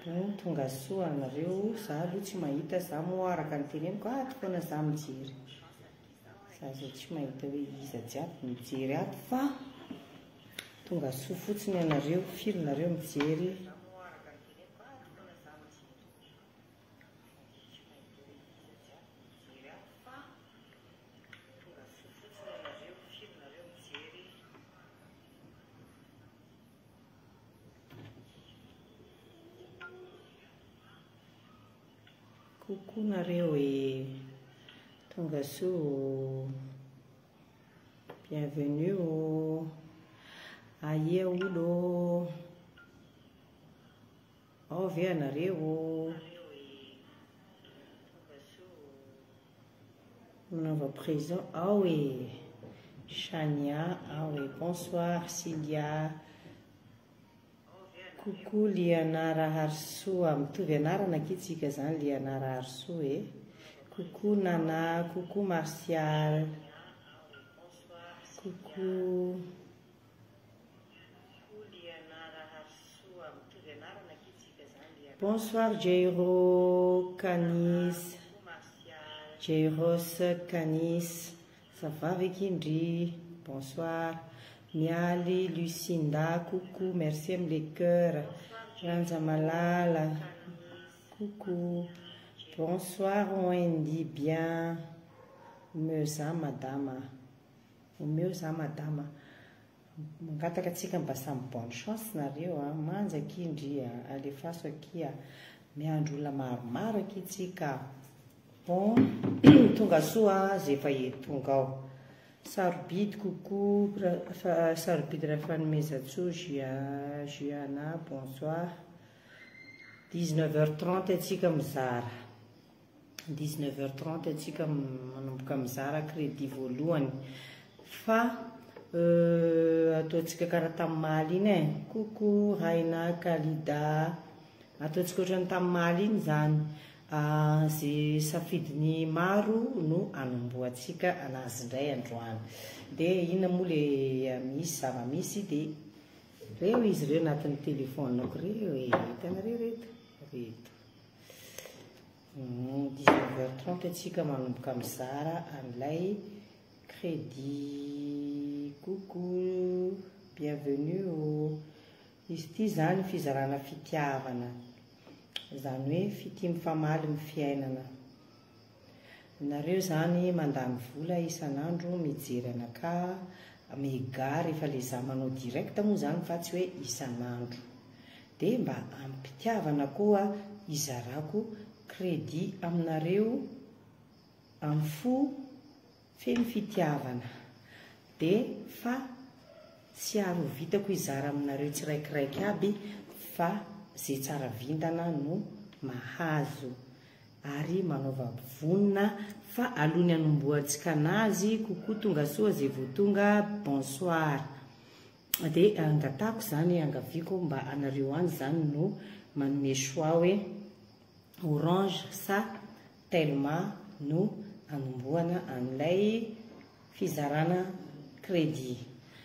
tonga soa anareo za aloha tsy mahita za moa araka ny teneniko ato foana za mijery za zao tsy mahita hoe iza jiaby mijery ato fa tonga soa fotsiny anareo filonareo mijery coucou nareo e tonga soa bienvenue o aia olo ao ve anareo manova présent ao e Chania ao e bonsoir Cilia coucou Lianara Harsoa mitovy anarana akitsika zany Lianara Harsoa e coucou Nana coucou Martial coucou bonsoir Jairo Canis Jairos Canis ça va avec Indri bonsoir Miali, Lucinda, coucou, merci les cœurs. Ranza Malala, coucou. Bonsoir, on dit bien. Meusa madame. Meusa madame. Mkata katika mbasa bonne chance nareo manja kindri alefaso akia miandro la maromaro akitsika. Bon, tonga soa zay fa tonga ao. Sarbide, coucou, Sarbide Rafanemezatsou, Giana, bonsoir. 19h30, tsika mizara. 19h30, tsika manomboka mizara crédit voalohany. Fa, ataontsika karaha tamin'ny maly iny e. Coucou, Raina, Kalida. Ataontsika ohatrany tamin'ny maly iny zany. Zay safidiny maro no anomboantsika anazy indray androany dia ina moa le misy zava-misy dia reo izy ireo anatin'ny telefonako reo hitanareo reto 19h30 antsika manomboka mizara an'ilay crédit coucou bienvenue izy ity zany fizarana fitiavana zany hoe fity mifamaly my fiainana nareo zany mandany vola isan'andro mijery anaka megare efa le za manao direct moa zany fa tsy hoe isan'andro dia mba ampitiavana koa izarako crédit aminareo amin'ny fo feno fitiavana dia fa tsy aro vitako izara aminareo tsiraikiraiky aby fa zay tsara vintana no mahazo ary manaova vonina fa alohany anomboantsika anazy coucou tonga soa zay vao tonga bonsoir dia angatako zany angaviko mba anareo any zany no manome choix hoe orange sa telma no anomboana an'ilay fizarana crédit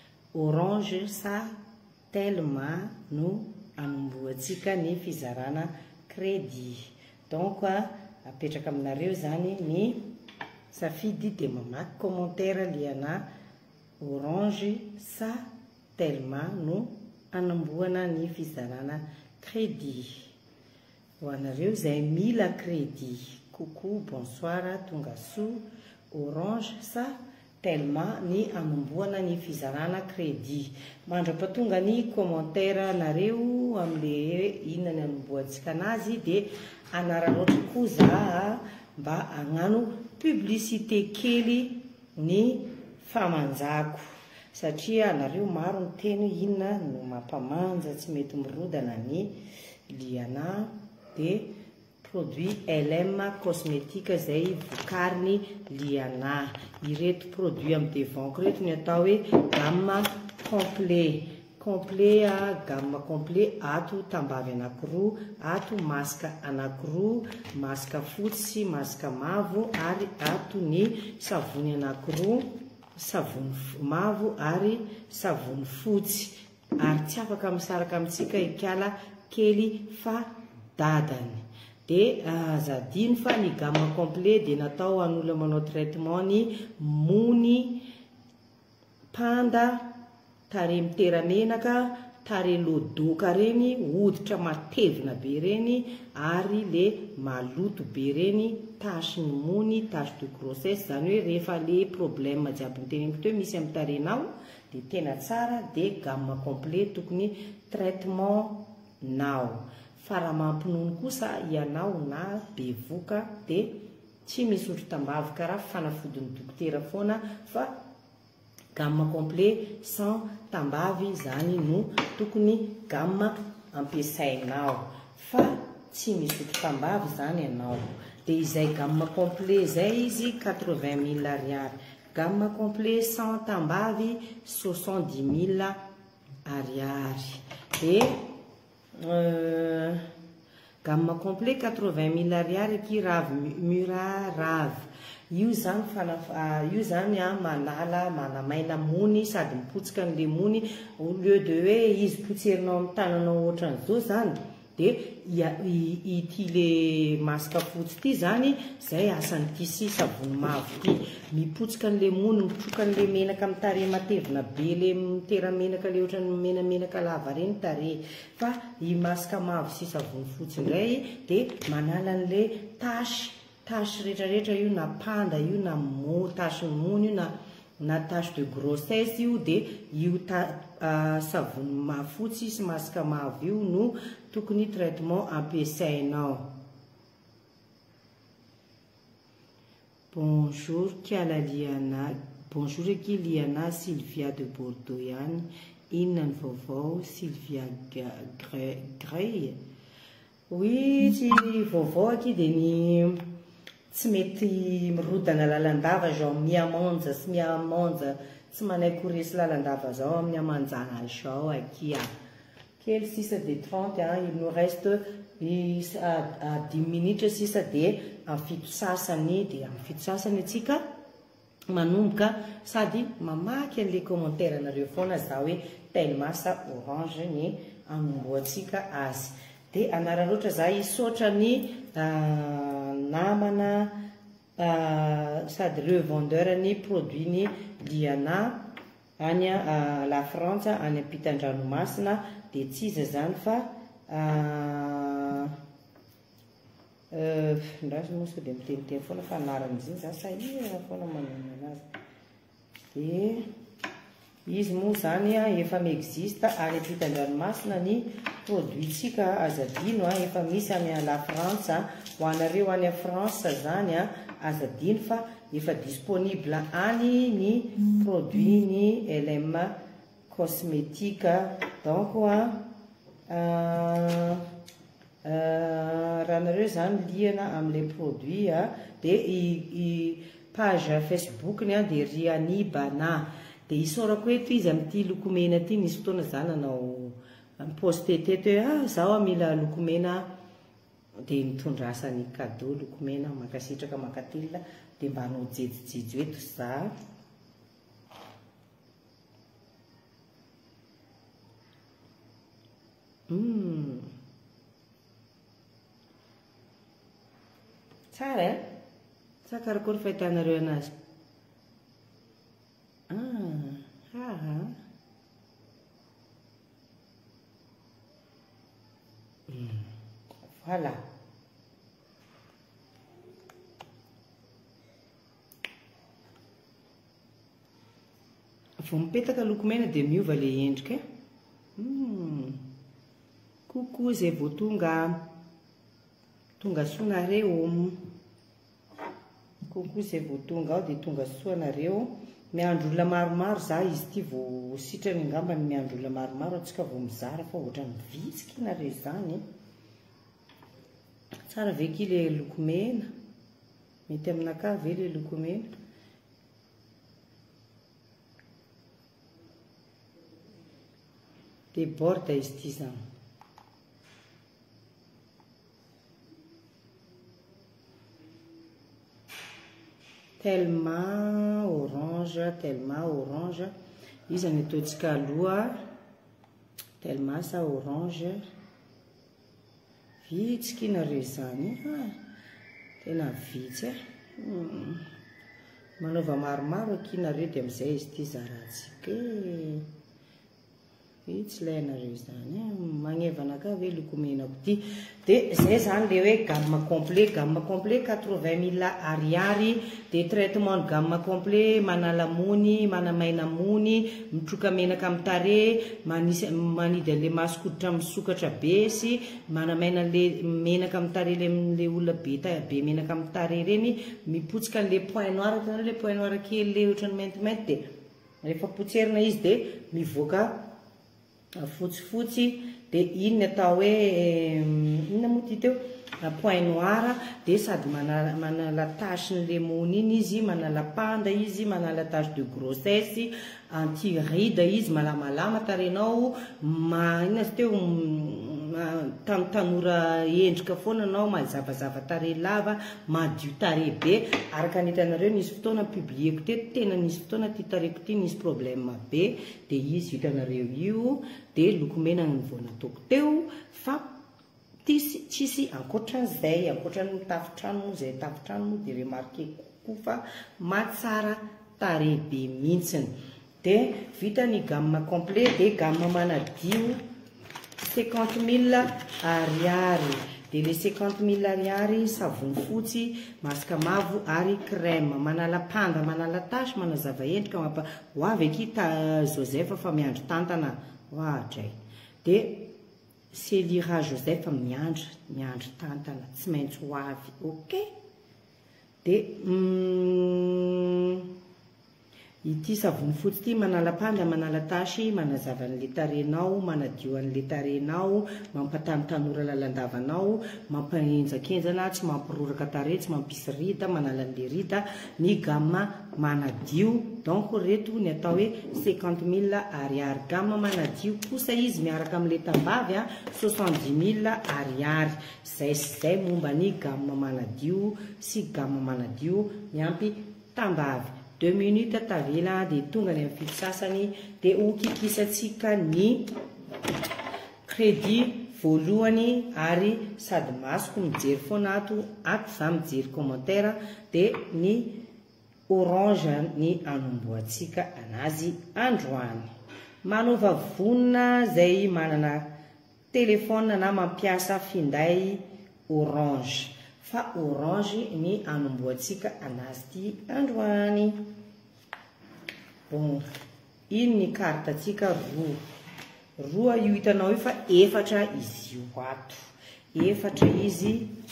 orange sa telma no anomboantsika ny fizarana crédit donc apetraka aminareo zany ny safidy dia mamaky commentaire liana orange sa telma no anomboana ny fizarana crédit ho anareo zay mila crédit coucou bonsoir tonga soa orange sa telma ny anomboana ny fizarana crédit mandrapatonga ny commentaire nareo amle inona ny anomboantsika anazy dia anaran'ohatra koa za mba agnano publicité kely ny famanjako satria anareo maro ny teny inona no mampamanja tsy mety mirodana ny liana dia produit LM cosmétique zay vokariny liana ireto produit amin'ny devanko reto ny atao hoe gamme complet gamme complet ato tambavy anankiroa ato masaka anankiroa masaka fotsy masaka mavo ary ato ny savony anankiroa savony mavo ary savony fotsy ary tsy afaka misaraka amintsika ikala kely fa dadany. Dia azadino fa ny gamme complet dia natao an'olona manao traitement ny mony, panda, tarehy miteramenaka, tarehy lodoka reny, hoditra matevina be reny, ary le maloto be reny, tasy ny mony, tasy de grossesse, zany hoe rehefa le problème jiaby niteneniko teo misy amin'ny tarehinao dia tena tsara, dia gamme complet tokony traitement nao. Fa raha mampinono kosa ianao na bevoka dia tsy misy otro-tambavy karaha fanafodin'ny dokotera foana, fa gamme complet sans tambavy zany no tokony gamme ampiasainao, fa tsy misy otro-tambavy zany ianao. Dia izay gamme complet izay izy 80 000 ariary, gamme complet sans tambavy 70 000 ariary. Dia gamme complet 80 000 ariary aky ravy mura ravy. Io zany manamaina mony sady mipotsika an'le mony, au lieu de hoe izy potserinao amin'ny tananao ohatran'izao zany, dia ity le masaka fotsy ity zany zay asan'ity sy savony mavo ity, mipotsika an'le mony, mitroka an'le menaka amin'ny tarehy matevina be, le miteramenaka le ohatran'ny menamenaka lava reny tarehy. Fa i masaka mavo sy savony fotsy indray dia manala an'le tasy rehetrarehetra, io na panda io, na tasy ny mony io, na tasy de grossesse io, dia io savony mafotsy sy masaka mavo io no tokony traitement ampiasainao. Bonjour eky Liana Sylvia de Bordeaux ihany, inona ny vaovao Sylvia Grey? Oui, tsy vaovao aky dia ny tsy mety mirodana lalandava zao miamonja sy miamonja, tsy manay koresy lalandava zao amin'ny amanjana zao aky kely sisa de 30, il nous reste à 10 minutes sisa dia amin'ny fito sasany, dia amin'ny fito sasany atsika manomboka sady mamaky an'le commentaire anareo foana za hoe tellement sa orange ny anomboantsika azy. Dia anarany loatra za hisaotra ny namana sady revendeur ny produit ny Liana any La France, any ampitan-dranomasina, dia tsy iza zany fa ndraso moa dia miteniteny foana fa anaran'izy iny za sahirana foana manana anazy. Dia izy moa zany efa miexiste any ampitan-dranomasina ny produitsika azadino, efa misy any La France, ho anareo any France zany azadino fa efa disponible any ny produit ny LM cosmétique. Donc raha nareo zany liana amin'ilay produit dia i page Facebook-ny dia Riani Bana, dia isaorako eto izy amin'ity lokomena ity. Nisy fotoana zany nanao poste teto hoe zaho mila lokomena, dia nitondrasany cadeau lokomena makasitraka makatilina, dia mba hanao jejojejo eto za. Tsara sa karakory fahitanareo anazy? Voilà. Vao mipetaka lokomena dia miova le endrika. Coucou zay vao tonga soanareo. Coucou zay vao tonga ao dia tonga soanareo. Miandro olona maromaro za izy ity vao sitrany angamba ny miandro olona maromaro antsika vao mizara fa ohatra mivitsika nareo zany. Tsara ve ki le lokomena? Mety aminaka ve le lokomena? Déborde izy ity zany. Tellement orange. Izy any ataontsika aloha. Tellement sa orange. vitsika nareo zany tena vitsy manaova maromaro akinareo dia amin'izay izy ity zarantsika vitsy ilay nareo zany magnevana ka hoe lokomenako ity dia zay zany le hoe gamme complet 80 000 ariary dia traitement de gamme complet manala mony manamaina mony mitroka menaka amin'ny tarehy manidy an'le masikodotra misokatra be sy manamaina le menaka amin'ny tarehy le olona be menaka amin'ny tarehy reny mipotsika an'le point noir tanao le point noir kely le ohatrany maintimainty dia rehefa potserina izy dia mivoaka fotsifotsy dia iny atao hoe inona moa ty teo point noir dia sady manala tache-ny lemony iny izy manala panda izy manala tache de grossesse anti-ride izy malamalama tarehinao inona izy teo tanora endrika foana anao mazavazava tarehy lava madio tarehy be araka ny hitanareo nisy fotoana publieko teto tena nisy fotoana ty tarehiko ty nisy problème be dia izy hitanareo io dia lokomena ny voanataoko teo fa tsisy ankoatran'izay ankoatran'ny tafitrano moa izay tafitrano moa dia remarqué kokoa fa matsara tarehy be mihitsiny dia vita ny gamme complet dia gamme manadio 50 000 ariary dia le 50 000 ariary savony fotsy masaka mavo ary crème manala panda manala tasy manazava endrika ho avy aky Joseph fa miandro tantana hoadray dia Selira Joseph miandro tantana tsy maintsy ho avy ok dia ity savony fotsy ity manala panda manala tasy manazava an'le tarehinao manadio an'le tarehinao mampatany tanora lalandavanao mampanenjakenjana tsy mampiroraka tarehy tsy mampisy rita manala an'le rita ny gamme manadio donc reto ny atao hoe 50 000 ariary gamme manadio kosa izy miaraka amin'le tambavy 70 000 ariary zay momba ny gamme manadio sy gamme manadio miampy tambavy 2 minutes tavela dia tonga ny amin'ny fito sasany dia ho kikisatsika ny crédit voalohany ary sady masoko mijery foana ato za mijery commentaire dia ny orange ny anomboantsika anazy androany manova vonina zay manana telefona na mampiasa finday orange fa orange ny anomboantsika anazy ty androany bon iny ny kartatsika roa io hitanao io fa efatra izy io ato efatra izy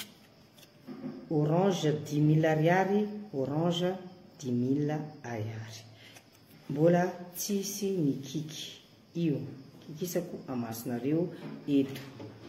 orange 10 000 ariary orange 10 000 ariary mbola tsisy ny kiky io kikisako amasonareo eto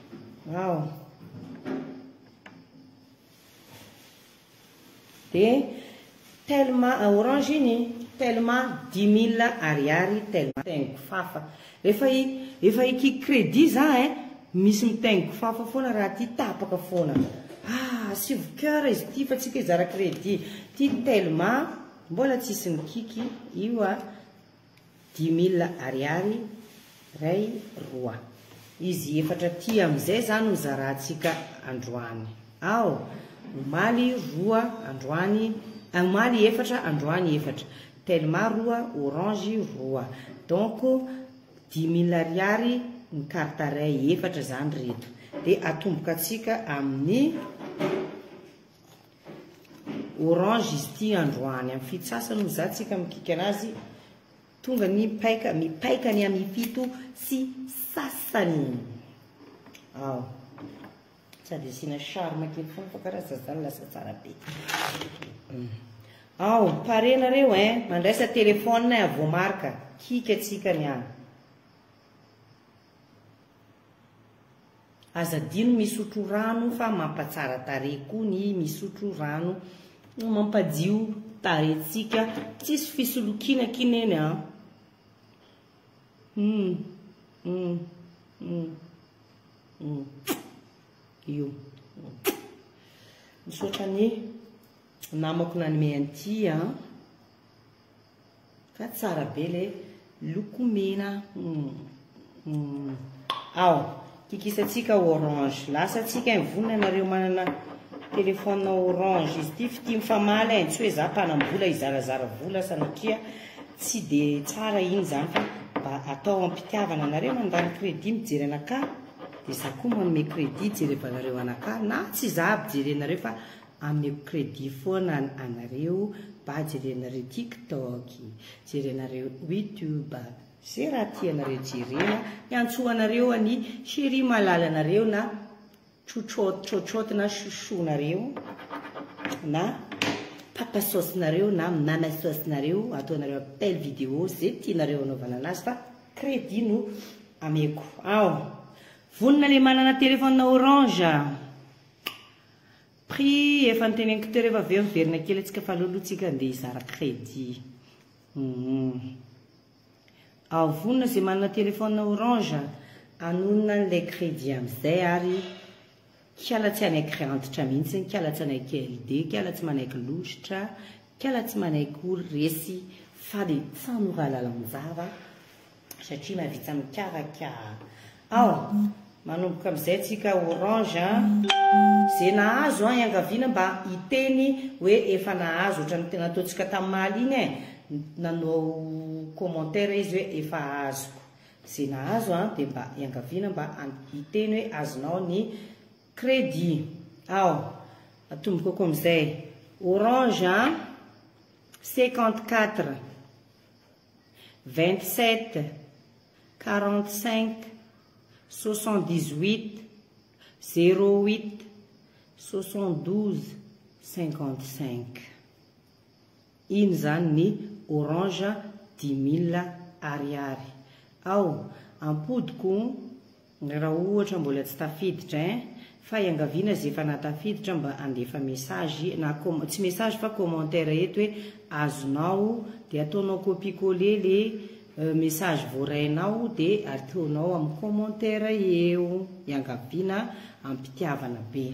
dia tellement orange iny tellement 10 000 ariary tellement tengo fafa rehefa ikiky crédit za misy mitengo fafa foana raha ty tapaka foana sivocoeur izy ty fa tsika izara crédit ty tellement mbola tsisy ny kiky io 10 000 ariary ray roa izy efatra ty amin'izay zany mizarantsika androany omaly roa androany omaly efatra androany efatra tellement roa orange roa donc 10 000 ariary ny carte ray efatra zany reto dia atomboka atsika amin'ny orange izy ty androany amin'ny fito sasany ho zatsika mikika anazy tonga ny mipaika ny amin'ny fito sy sasany sady asina charme kely foana fa karaha zazany lasa tsara be parenareo mandraisa telefone avomarika kika atsika ny any azadino misotro rano fa mampatsara tarehy koa ny misotro rano mampadio tarehintsika tsisy fisolokiana eny io misaotra ny namako nanome anty ka tsara be le lokomena kikisatsika orange. Lasatsika ivonina nareo manana telefônina orange. Izy ity fity mifamaly tsy hoe za mpanambola izarazara vola sanatria tsy de tsara iny zany fa mba atao ampitiavana nareo mandany crédit mijery anaka dia za koa manome crédit jerevanareo anaka na tsy za ampijerenareo fa ameko crédit foana anareo mba jerenareo TikTok, jerenareo YouTube, zay raha tianareo jerena iantsoanareo any chéri malala anareo na tsotrôty na chouchou-nareo na papa sauce-nareo na mama sauce-nareo ataonareo appel vidéo zay tianareo anaovana anazy fa crédit no ameko. Vonina le manana téléphone orange. Prix efa niteneniko teo rehefa aveo miverina kely atsika fa lolotsika andeha hizara crédit. Vonina zay manana téléphone orange anonona an'ilay crédit amin'izay ary kiala tsy anaiky antitra mihitsy, kiala tsy anaiky LD, kiala tsy manaiky lositra, kiala tsy manaiky resy fa dia tsanora lalamozava satria mahavita mikarakara. Manomboka amin'izay tsika orange zay nahazo iangaviana mba hiteny hoe efa nahazo ohatrany tena ataontsika tamin'ny maly iny nanao commentaire izy hoe efa azoko. Zay nahazo dia mba iangaviana mba hiteny hoe azonao ny crédit. Atomboko koa amin'izay orange 54 27 45 78 08 72 55. Iny zany ny orange 10 000 ariary. Ampodiko raha ohatra mbola tsy tafiditra fa iangaviana zay efa natafiditra mba andefa message na tsy message fa commentaire eto hoe azonao dia ataonao copier-coller le message voarainao dia ataonao amin'ny commentaire eo iangaviana ampitiavana be.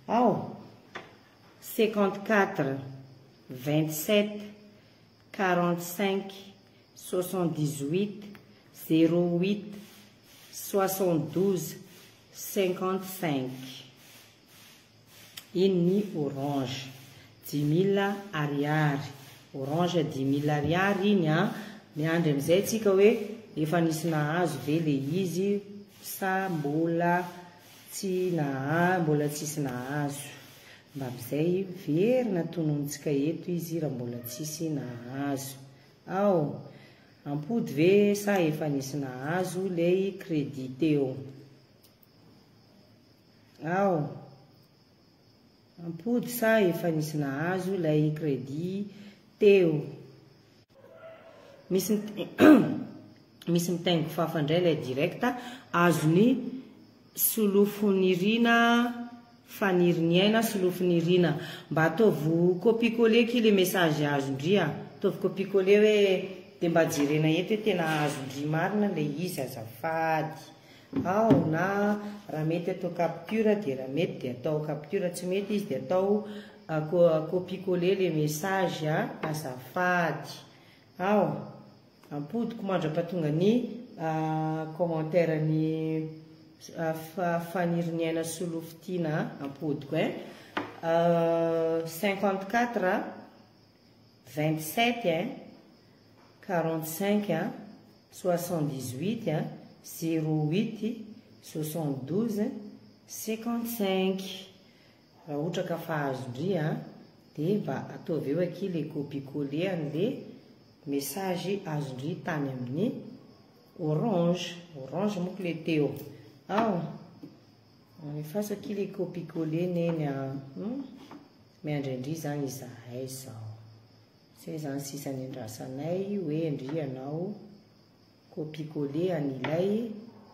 54 27 45 78 08 72 55. Iny ny orange 10 000 ariary. Orange 10 000 ariary iny miandry amin'izay tsika hoe efa nisy nahazo ve le izy sa mbola tsisy nahazo. Mba amin'izay verina tonontsika eto izy raha mbola tsisy nahazo. Ampody ve sa efa nisy nahazo le crédit teo? Ampody sa efa nisy nahazo ilay crédit teo? Misy mitaingo fafandray ilay directa azony solofonirina faniriniaina solofonirina mba ataovy copier-coller ki le message azondria ataovy copier-coller hoe dia mba jerena eto hoe tena azondria marina le izy azafady. Na raha mety atao capture dia raha mety dia atao capture, tsy mety izy dia atao copier-coller le message azafady. Ampodiko mandra-pahatonga ny commentaire ny faniriniaina solofitiana ampodiko 54 27 45 78 08 72 55. Raha ohatra ka fahazondria dia mba ataovy eo aky le copier-coller an'le message azondria tany amin'ny orange moko le teo. Efasa aky le copier-coller neny miandrindri zany izahay zao. Zay zany sisany andrasanay hoe andrianao copier-coller an'ilay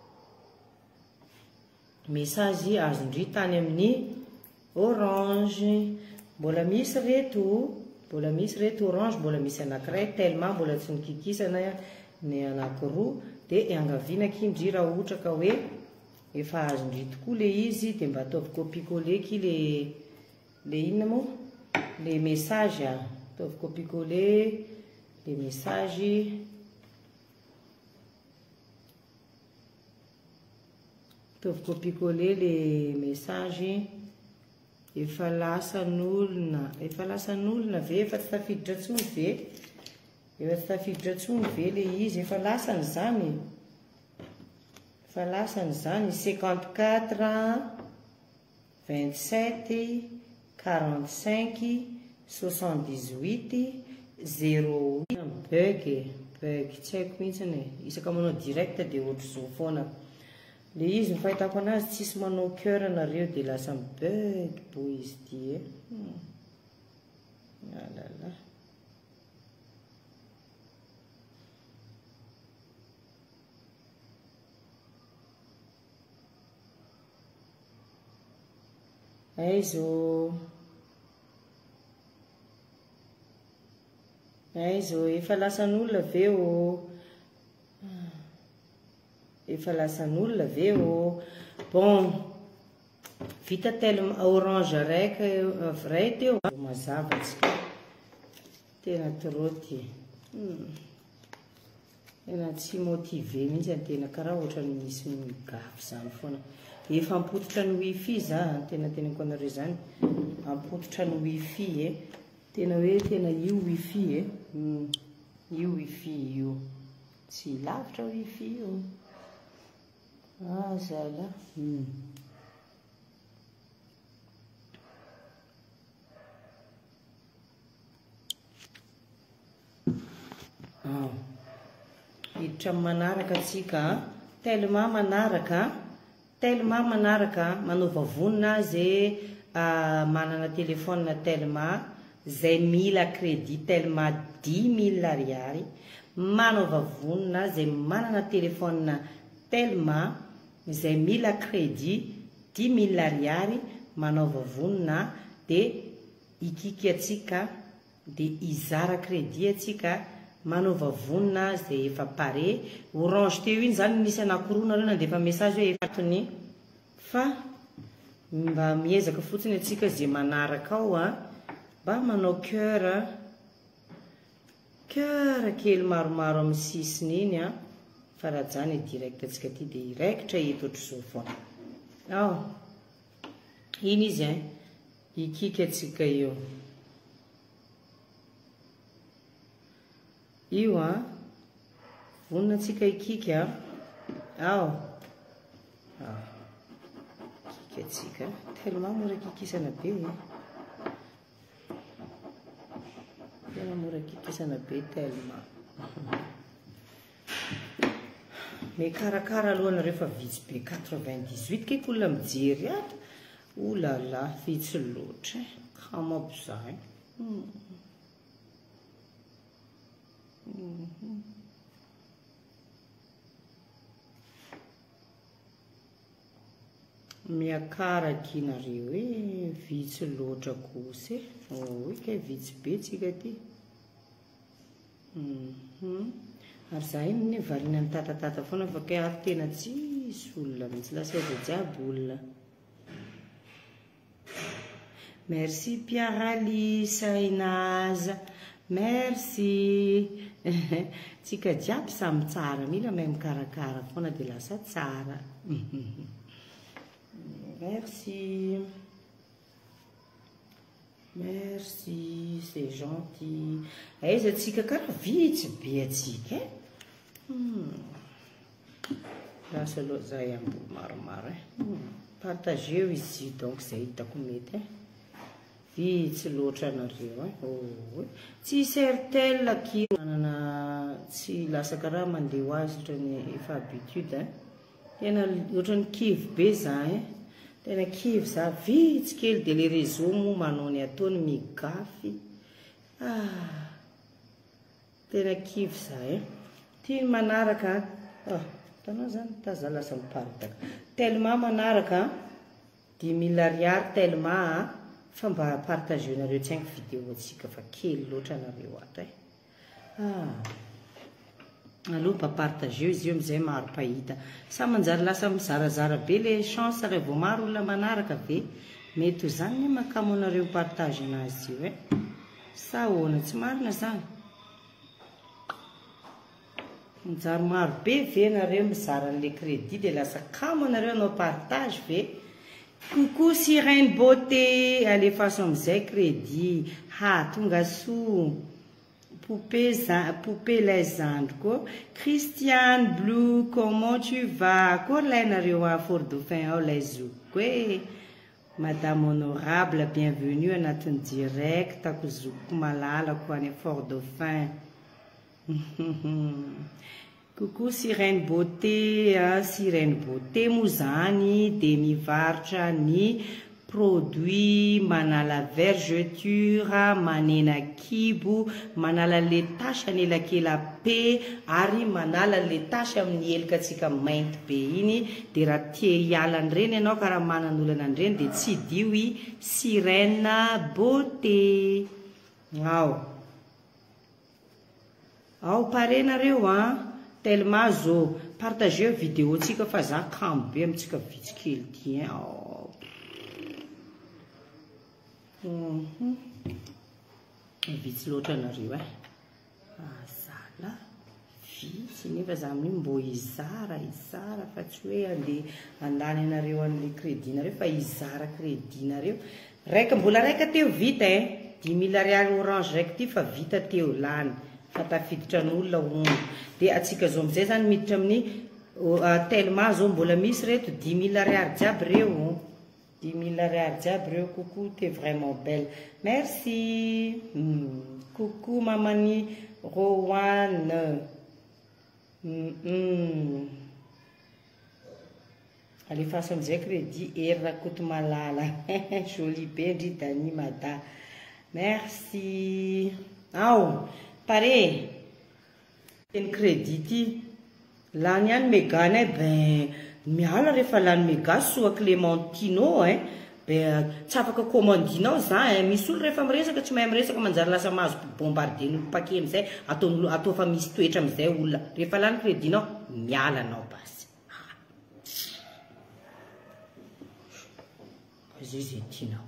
message azondria tany amin'ny orange. Mbola misy reto orange, mbola misy anankiray tellement mbola tsy nikikisana ny anankiroa dia iangaviana kindry raha ohatra ka hoe efa azondria tokoa le izy dia mba ataovy copier-coller ki le inona moa le message ataovy copier-coller le message Ataovy copier-coller le message. Efa lasan'olona ve efa tsy tafiditra intsony ve? Efa tsy tafiditra intsony ve le izy? Efa lasany zany. Efa lasany zany 54 27 45 78 0 bug tsy haiko mihitsiny e. Isaka manao direct dia ohatry zao foana. Le izy fahitako anazy tsisy manao cœur nareo dia lasa bug bo izy ty e. Alala. Aizo efa lasan'olona ve o? Efa lasan'olona ve o? Bon, vita tellement orange ray teo mazava tsika. Tena trop ty. Tena tsy motivé mihitsy tena karaha ohatrany misy gafy zany foana. Efa ampototra ny wifi za, tena teneniko anareo zany. Ampototra ny wifi e. Tena hoe tena io wifi e. Io wifi io. Tsy lavitra wifi io. Ah, zala. Hiditra manaraka atsika. Tellement manaraka manova vonina zay manana telefone tellement zay mila crédit tellement 10 000 ariary. Manova vonina zay manana telefone tellement zay mila crédit 10 000 ariary. Manova vonina de ikiky atsika de izara crédit atsika. Manova vonina zay efa pare. Orange teo iny zany nisy anakoroa nareo nandefa message hoe efatony. Fa mba miezaka fotsiny atsika zay manaraka ao mba manao cœur kely maromaro amin'ny sisiny iny fa raha zany direct atsika ty de iraikitra eto ohatr'izao foana. Iny izy ikiky atsika io. Io vonina atsika ikiky kiky atsika. Tellement mora kikisana be. Tena mora kikisana be tellement. Mekarakara aloha rehefa vitsy be 98 kay olona mijery ato. Oulala, vitsy loatra. Kamabizay. Miakaraky nareo vitsy loatra kosa. Oi kay vitsy be tsika ty. Ary za iny variana ny tatatata foana fa kay ary tena tsisy olona mihitsy lasaida jiaby olona. Merci Pierre-Ali Sainaza. Merci. Tsika jiaby samy tsara mila mahay mikarakara foana dia lasa tsara. Merci. Merci, c'est gentil. Aiza tsika karaha vitsy be atsika e. Lasa aloha zay amboly maromaro e. Partageo izy donc zay hitako mety e. Vitsy loatra nareo e. Tsy sertel kilo manana tsy lasa karaha mandeha ho azy ohatrany efa habitude e. Tena ohatrany kivy be za e. Tena kivy za vitsy kely dia le réseau moa manao ny ataony migafy. Tena kivy za e. Tiany manaraka tanao zany taza lasa miparitaka. Tellement manaraka 10 000 ariary tellement fa mba partageo nareo tsy haingo vidéo atsika fa kely loatra nareo ato e. Aloha mba partageo izy io amizay maro pahita. Sa manjary lasa mizarazara be le chance raha vao maro olona manaraka ve. Mety ho zany ny mahakamo anareo partage anazy io e. Sa ahoana tsy marina zany. Mijaro maro be ve nareo mizara an'le crédit dia lasa kamo anareo anao partage ve? Coucou Sirène Beauté, alefaso amin'izay crédit. Ha, tonga soa. Poupée les androko. Christiane Blue, comment tu vas? Akory lay nareo à Fort Dauphin ao lay zokiko hoe. Madame honorable, bienvenue anatin'ny direct ako zokiko malalako any Fort Dauphin. Coucou Sirène Beauté, Sirène Beauté moa zany dia mivarotra ny produit manala vergeture, manena kibo, manala letasy anelakelape ary manala letasy amin'ny elikatsika mainty be iny. Dia raha tia hiala an'ireny ianao ka raha manan'olana an'ireny dia tsy dio i Sirène Beauté. Ao pare nareo tellement zo partager vidéo tsika fa za kamo be amintsika vitsikely ty vitsy loatra nareo zala vitsy nefa za amin'io mbo izara fa tsy hoe andeha andany anareo an'le crédit nareo fa izara crédit nareo mbola raika teo vita 10 000 ariary orange raiky ty fa vita teo lany fa tafiditra n'olona omby dia atsika zao amin'izay zany miditra amin'ny tellement zao mbola misy reto 10 000 ariary jiaby reo 10 000 ariary jiaby reo. Coucou, t'es vraiment belle, merci. Coucou mamani Rowan. Alefaso amin'izay crédit rakoto malala. Joli be ndry Dani Mada, merci. Ao pare teny crédit ty lany ihany megane ben miala rehefa lany mega soa Clémentino be tsy afaka commandinao za misy olo rehefa miresaka tsy mahay miresaka manjary lasa mahazo bombarder n'olo pake amin'izay atao fa misy toetra amin'izay olona rehefa lany crédinao miala anao basy zay zay tianao.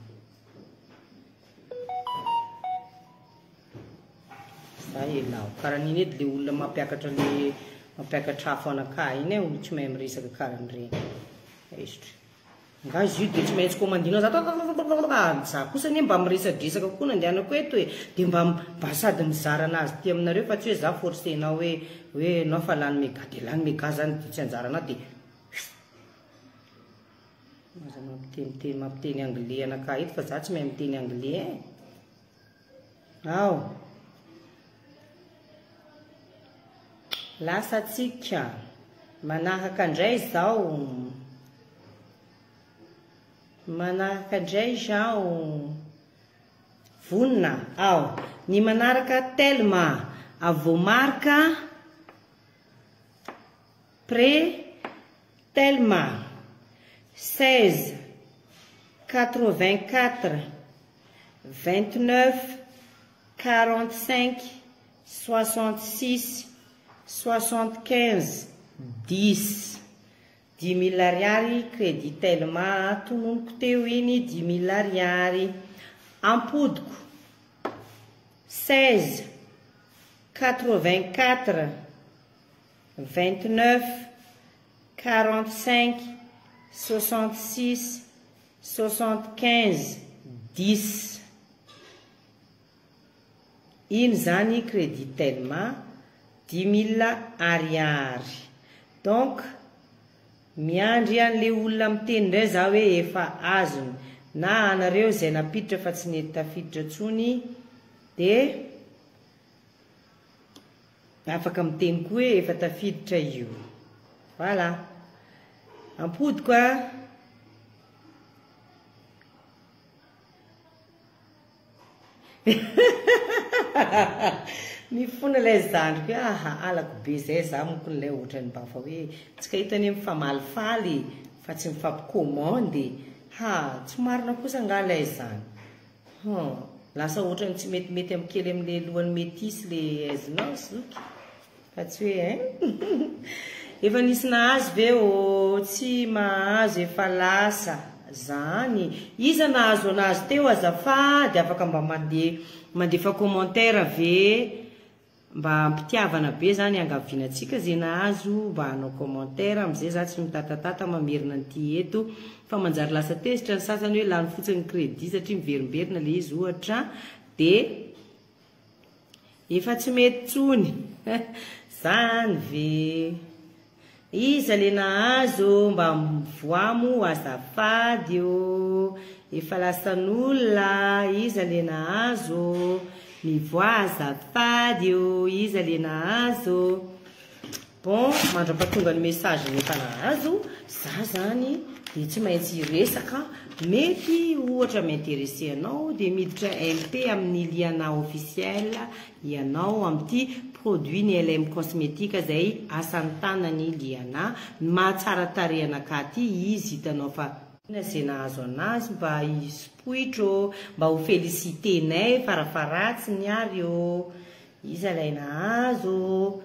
Karaha niny edy le olona mampiakatra afo anaka iny olo tsy mahay miresaka karahan'ireny esitra nga izy io dia tsy maintsy commandinao za kosa anie mba miresadresaka koa nandehanako eto dia mba sady mizara anazy ty aminareo fa tsy hoe za forcenao hoe anao fa lany mega dia lany mega zany tsy anjarana dia aza mampiteny anglais anaka eto fa za tsy mahay miteny anglais ao lasa tsika manahaka indray zao vonina ao ny manaraka tellement avomarka pré tellement 16 84 29 45 66 75 10 000 ariary crédit tellement tononoko teo iny 10 000 ariary ampodiko 16 84 29 45 66 75 10 iny zany crédit tellement 10 000 ariary. Donc miandry an'le olona miteny indray za hoe efa azony na anareo izay napiditra fa tsy nety tafiditra tsony dia afaka miteny koa hoe efa tafiditra io. Voilà, ampodiko mifona ilay zandriko alako be zay za moko n'ilay ohatrany mba fa hoe tsy ka hitany mifamalifaly fa tsy mifampikomandy tsy marina kosa angalay zany lasa ohatrany tsy metimety amikely amin'le lohany métis le aizinao zoky fa tsy hoe efa nisy nahazo ve tsy mahazo efa lasa zany iza nahazo anazy teo azafady afaka mba mandefa commentaire ve mba ampitiavana be zany angavinantsika zay nahazo mba hanao commentaire am'izay za tsy mitatatata mamerina an'ity eto fa manjary lasa tezitra ny sasany hoe lany fotsiny crédit satria miverimberina le izy ohatra de efa tsy mety tsony zany ve iza le nahazo mba mivoamo azafady o efa lasan'olona iza le nahazo mivoa azafady o iza le nahazo bon mandra-pahatonga ny message nefa nahazo za zany de tsy maintsy resaka mety ohatra m'intéressé anao de miditra MP amin'ny liana officiel ianao am'ty produit ny LM cosmétique zay asan'ny tanany liana mahatsara tarehana akaty izy hitanao fa zay nahazo anazy mba ispoitro mba ho félicité nay farafaratsiny ary o iza lay nahazo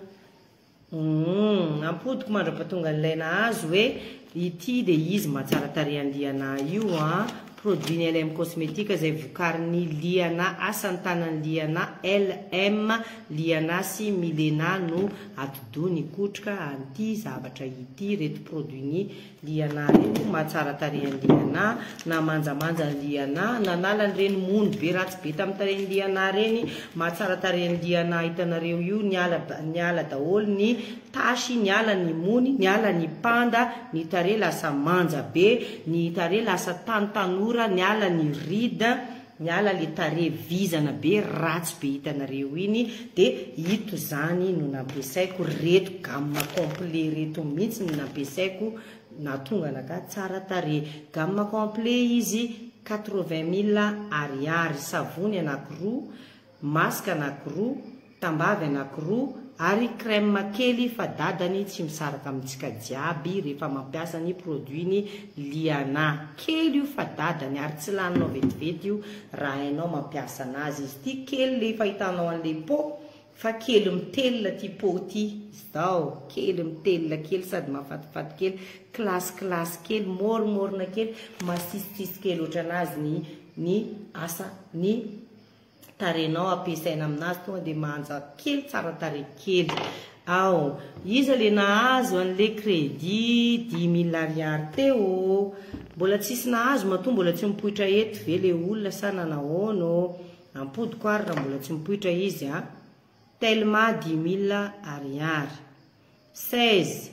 ampodiko mandra-pahatonga n'ilay nahazo hoe ity de izy mahatsara tarehany liana io produit ny LM cosmétique zay vokarin'ny liana asan'ny tanany liana LM liana sy Milena no atodony kotrika an'ity zavatra ity reto produit ny liana reto mahatsara tarehany liana na manjamanja ny liana nanala reny mony be ratsy be tamin'ny tarehany liana reny mahatsara tarehany liana hitanareo io niala daholo ny tasy niala ny mony niala ny panda ny tare lasa manja be ny tare lasa tantanora niala ny rida niala le tare vizana be ratsy be hitanareo iny de ito zany no nampiasaiko reto gamme complet reto mihitsy no nampiasaiko na tonga naka tsara tare gamme complet izy 80 000 ariary savony anakiroa masque anakiroa tambavy anakiroa ary crème kely fa dadany tsy misaraka amintsika jiaby rehefa mampiasa ny produit ny liana kely io fa dadany ary tsy laninao vetivety io raha hainao mampiasa anazy izy ty kely le fahitanao an'le pot fa kely mitelina ty pot ty zao kely mitelina kely sady mafatifaty kely classe kely morimorina kely masisisy kely oatra anazy ny asa ny tarenao ampiasaina aminazy tonga de manja kely tsara tare kely ao iza le nahazo an'le crédit 10 000 ariary teo mbola tsisy nahazo mato mbola tsy mipoitra eto ve le olona sa nanahono ampodiko ary raha mbola tsy mipoitra izy tellement 10 000 ariary 16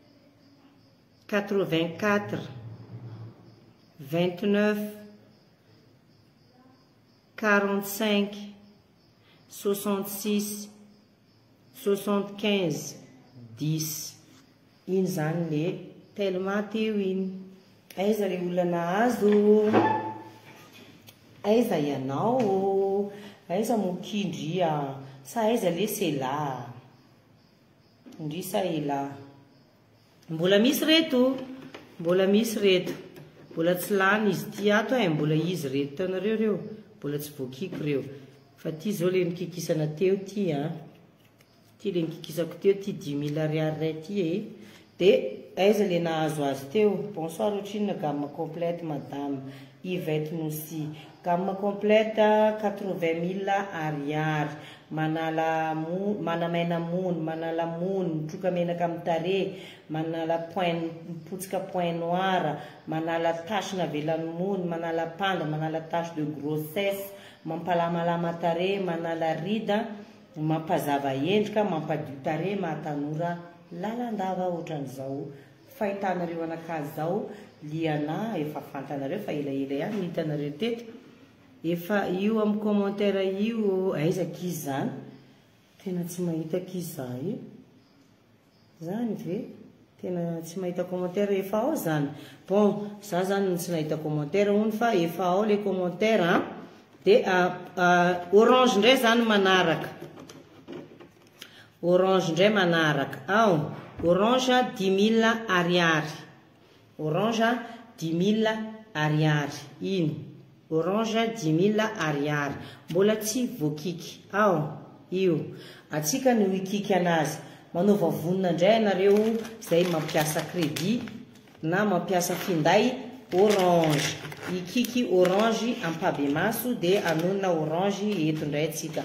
84 29 45 66 75 10 iny zany le tellement teo iny aiza le olona nahazo aiza ianao aiza mokindria sa aiza le sela ndry sa ela mbola misy reto mbola tsy lany izy ty ato mbola izy reto tanareo reo mbola tsy voakiko reo fa ty zao le nikikisana teo ty ty le nikikisako teo ty 10 000 ariary ray ty de aiza le nahazo azy teo bonsoir otrina gamme complète madame Yvette Nosy gamme complète 80 000 ariary manamaina mony manala mony mitroka menaka amin'ny tare manala point mipotsika point noir manala tache navelan'ny mony manala panda manala tache de grossesse mampalamalama tare manala rida mampazava endrika mampadio tare mahatanora lalandava ohatran'izao fahitanareo anakazy zao liana efa fantanareo fa elaela ihany hitanareo teto efa io amin'ny commentaire io aiza kizy zany tena tsy mahita kizy zay zany ve tena tsy mahita commentaire efa ao zany bon za zany tsy nahita commentaire hony fa efa ao le commentaire de orange ndray zany manaraka orange ndray manaraka ao orange 10 000 ariary orange 10 000 ariary iny orange 10 000 ariary mbola tsy voakiky ao io atsika no ikiky anazy manova vonina ndray anareo zay mampiasa crédit na mampiasa finday orange ikiky orange ampabe maso de anonona orange eto ndray atsika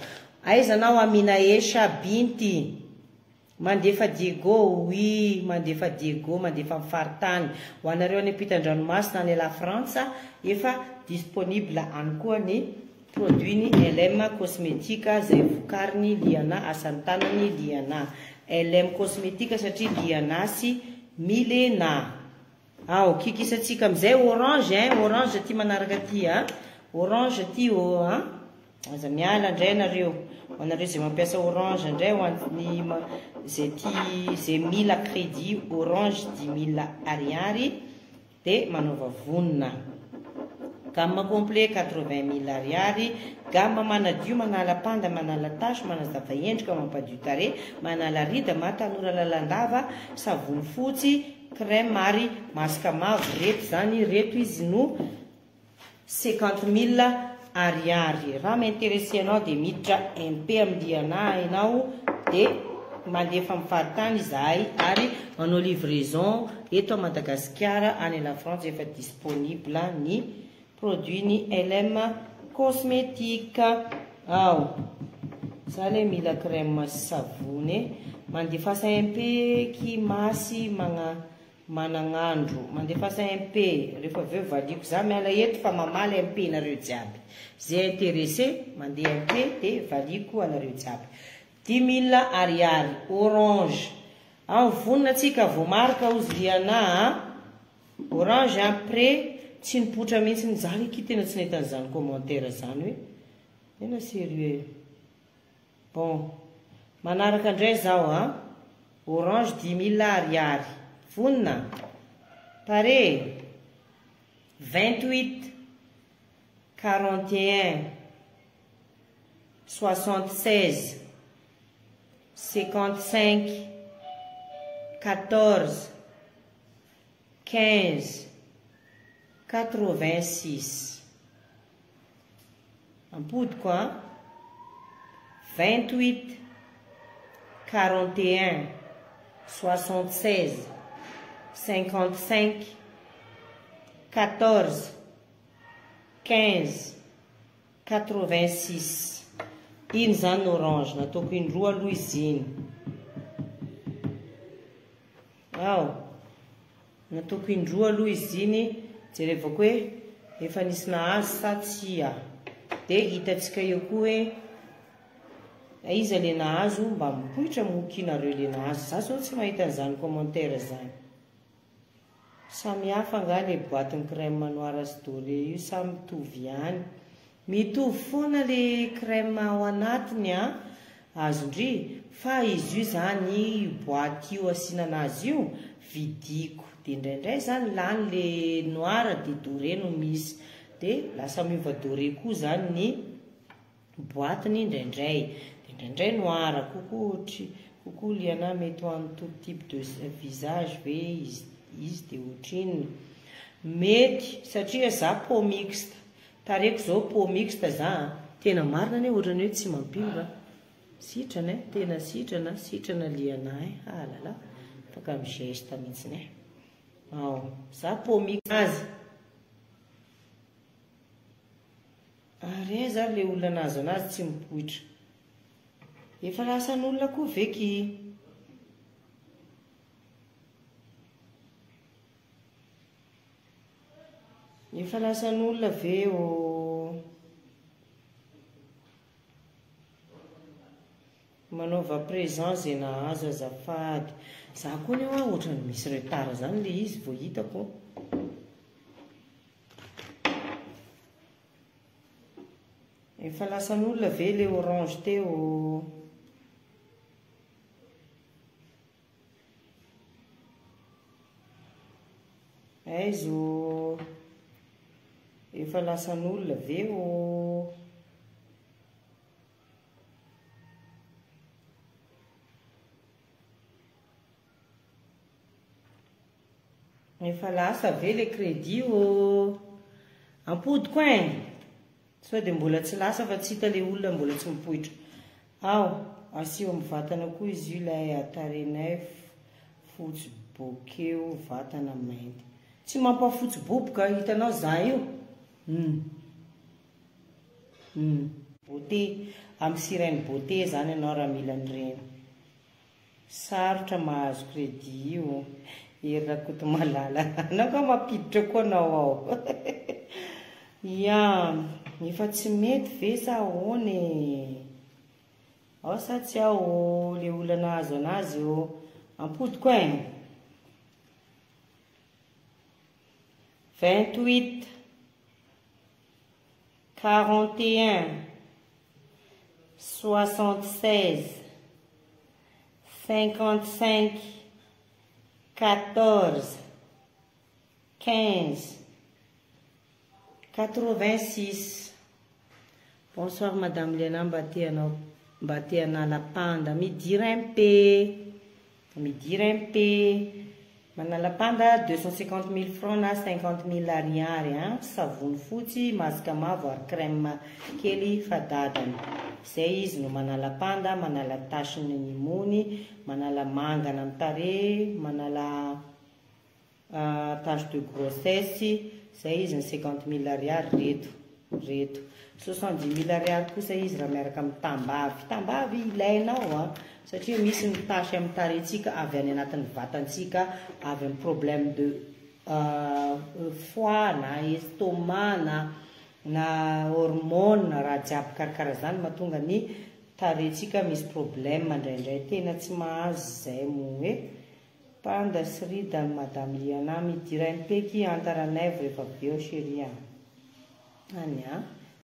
aizanao Aminaesha Binty mandefa Diego, oui mandefa Diego, mandefa mifaritany ho anareo any ampitan-dranomasina any la Frantsa efa disponible any koa ny produit ny LM cosmétique zay vokariny Liana asantanany Liana LM cosmétique satria Liana sy Milena. Ao kikisatsika amizay orange orange ty manaraka ty orange ty aza miala ndray nareo zay mampiasa orange ndray hoan'ny zay ty zay mila crédit orange 10 000 ariary de manova vonina. Gamme complet 80 000 ariary, gamme manadio manala panda manala tasy manazava endrika mampadio tare manala rida matanora lalandava savony fotsy crème ary masaka mavo reto zany reto izy no 50 000 ariary. Raha m'intéressé anao de miditra MP amin'ny Liana ianao de mandefa mifaritany zahay ary manao livraison eto à Madagascar any la France efa disponible ny produit ny LM cosmétique. Ao zale mila crème savony mandefasa MP kimasy managnandro mandefasa MP rehefa aveo valiko za miala eto fa mamaly MP nareo jiaby zay intéressé mandeha MP de valiko anareo jiaby 10 000 ariary orange ao vonina tsika vomarika ozy Liana orange après tsy nipotra mihitsy nizaly ki tena tsy nahita an'izany commentaire zany hoe tena sérieux. Bon manaraka ndray zao orange 10 000 ariary vonina pare 28 41 76 55 14 15 86 ampody quoi 28 41 76 55 14 15 86 iny zany orange nataoko indroa aloha izy iny. Ao nataoko indroa aloha izy iny jerevako hoe efa nisy nahazo sa tsia de hitatsika eo koa hoe iza le nahazo mba mipoitra mokinareo le nahazo za zao tsy mahita an'izany commentaire zany. Samy hafa nga le boîte crème noir sy doré io samy mitovy ihany mitovy foana le crème ao anatiny azondry fa izy io zany boîte io asinana azy io vidiko de indraindray zany lany le noir de doré no misy de lasa miova doré koa zany ny boîteny indraindray de indraindray noir coucou Liana mety ho amin'ny tout type de visage ve izy de ohatriny mety satria za peau mixte tareko zao peau mixte za tena marina ne ohatrany hoe tsy mampimba sitrana tena sitrana Liana alala afaka amin'ny geste mihitsy ne. Ao za peau mixte azy are za le olona nazo anazy tsy mipoitra efa lasan'olona koa veky. Efa lasan'olona ve manaova présent zay nahazo azafady za koa ny ohatrany misy retard zany le izy vao hitako. Efa lasan'olona ve le orange teo aizo efa lasan'olona ve efa lasa ve le crédit ampody koa sao de mbola tsy lasa fa tsy hita le olona mbola tsy mipoitra. Ao asio amin'ny vatana koa izy io ilay atarenay fotsy bokeo vatana mainty tsy mampafotsy boboka hitanao za io beauté amin'ny sirène beauté zany ianao raha mila an'ireny. Sarotra mahazo crédit io. Ery Rakoto Malala, anao ka mampiditra koa anao ao. Ya, efa tsy mety ve sa ahoana e? Ao sa tsy ao le olana azo anazy io ampodiko e. 28 41 76 55 14 15 86. Bonsoir Madame Léna, mba anala panda. Midira un peu. Manala panda 250 000 francs na 50 000 ariary. Savony fotsy, masaka mavo ary crème kely fadadany. Zay izy no manala panda, manala tachiny ny mony, manala mangana amin'ny tarehy, manala tache de grossesse. Zay izy ny 50 000 ariary reto. 70 000 ariary kosa izy raha miaraka amin'ny tambavy ilainao satria misy ny tasy amin'ny tarehintsika avy any anatin'ny vatantsika, avy amin'ny problème de foie na estomac na hormone raha jiaby karakara zany mahatonga ny tarehintsika misy problème indraindray. Tena tsy mahazo zay mo hoe panda sy rida Madame Liana midira impeky antaranay rehefa avy eo chérie. Any